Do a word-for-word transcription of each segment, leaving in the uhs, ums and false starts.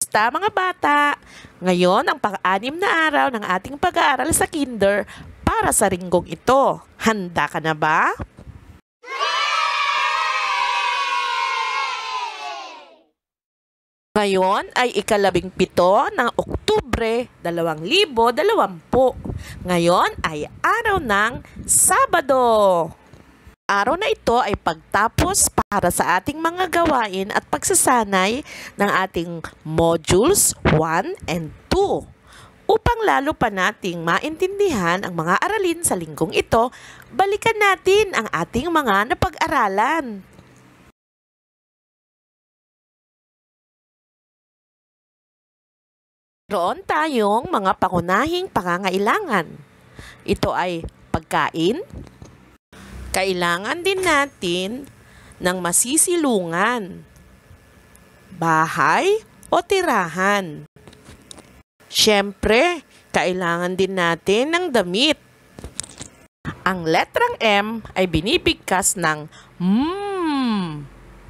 Kumusta mga bata? Ngayon ang pang-anim na araw ng ating pag-aaral sa kinder para sa linggong ito. Handa ka na ba? Ngayon ay ikalabing pito ng Oktubre dalawang libo dalawampu. Ngayon ay araw ng Sabado. Araw na ito ay pagtapos para sa ating mga gawain at pagsasanay ng ating modules one and two. Upang lalo pa nating maintindihan ang mga aralin sa linggong ito, balikan natin ang ating mga napag-aralan. Meron tayong mga pangunahing pangangailangan. Ito ay pagkain. Kailangan din natin ng masisilungan, bahay o tirahan. Siyempre, kailangan din natin ng damit. Ang letrang M ay binibigkas ng M.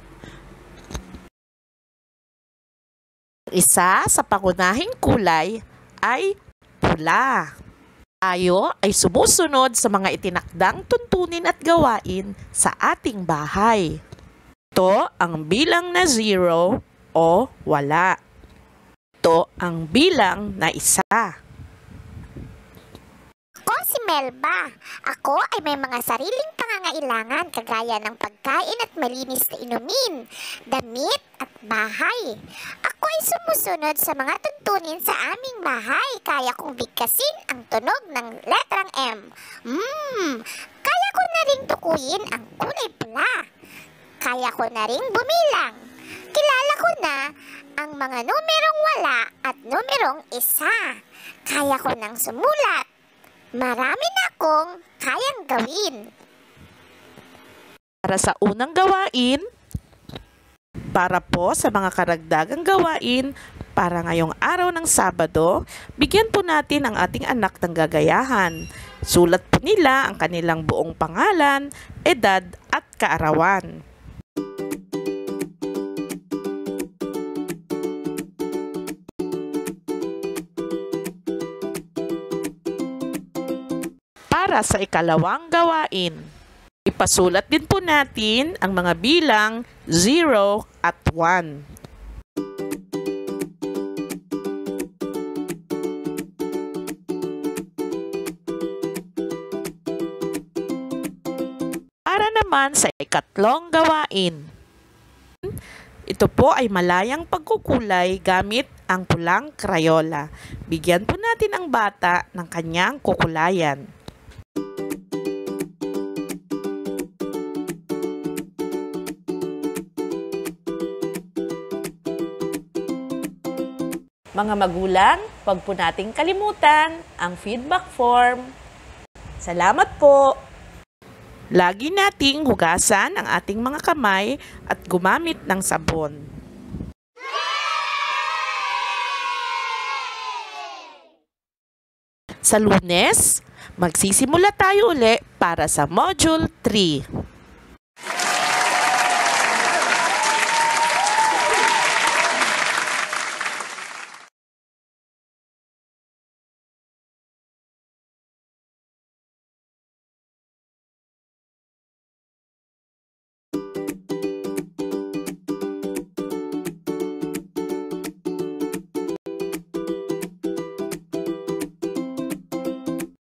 Isa sa pangunahing kulay ay pula. Tayo ay sumusunod sa mga itinakdang tuntunin at gawain sa ating bahay. Ito ang bilang na zero o wala. Ito ang bilang na isa. Ako si Melba. Ako ay may mga sariling pangangailangan kagaya ng pagkain at malinis na inumin, damit at bahay. Ako ay sumusunod sa mga tuntunin sa aming bahay. Kaya kong bigkasin ang tunog ng letrang M. Mmm, kaya ko na ring tukuyin ang kulay pula. Kaya ko na ring bumilang. Kilala ko na ang mga numerong wala at numerong isa. Kaya ko nang sumulat. Marami na akong kayang gawin. Para sa unang gawain, para po sa mga karagdagang gawain para ngayong araw ng Sabado, bigyan po natin ang ating anak ng gagayahan. Sulat po nila ang kanilang buong pangalan, edad at kaarawan. Para sa ikalawang gawain, ipasulat din po natin ang mga bilang zero at one. Para naman sa ikatlong gawain, ito po ay malayang pagkukulay gamit ang pulang Crayola. Bigyan po natin ang bata ng kanyang kukulayan. Mga magulang, huwag po nating kalimutan ang feedback form. Salamat po! Lagi nating hugasan ang ating mga kamay at gumamit ng sabon. Sa Lunes, magsisimula tayo uli para sa Module three.